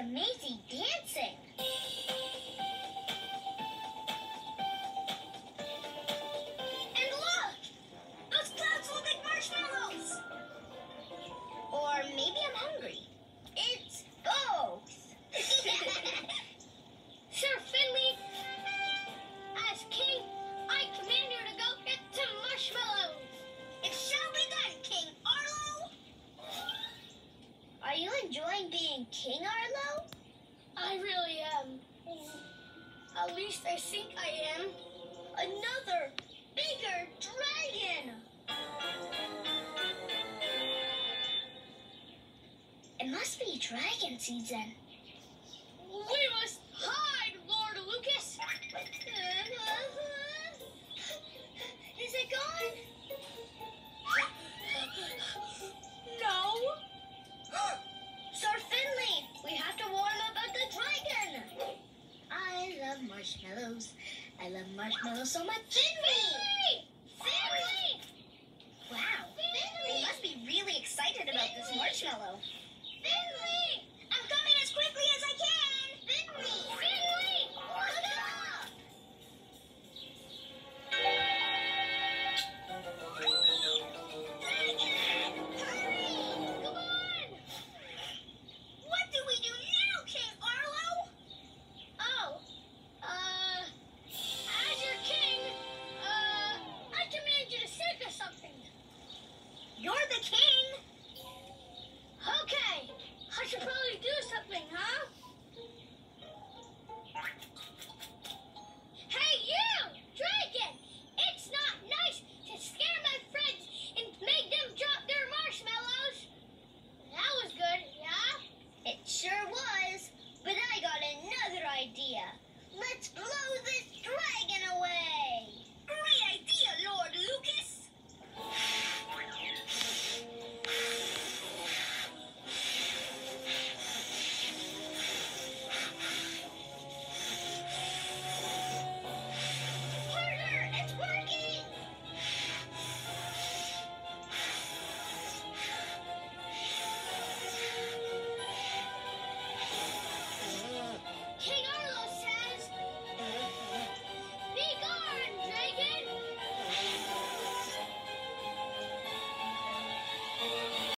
amazing dancing. And look! Those clouds look like marshmallows! Or maybe I'm hungry. It's both. Sir Findley, as king, I command you to go get some marshmallows. It shall be done, King Arlo. Are you enjoying being King Arlo? I really am. At least I think I am. Another bigger dragon. It must be dragon season. We must hide, Lord Lucas. Is it gone? No. Sir Findley, we have to warn him about the dragon. I love marshmallows. I love marshmallows so much. Findley! Findley! Wow, Findley! They must be really excited about this marshmallow. Findley! I'm coming as quickly as I can! Findley! Findley! Look up! Dragon! Hurry! Come on! What do we do now, King Arlo? Oh, as your king, I command you to sing us something. You're the king! Okay, I should probably do something, huh?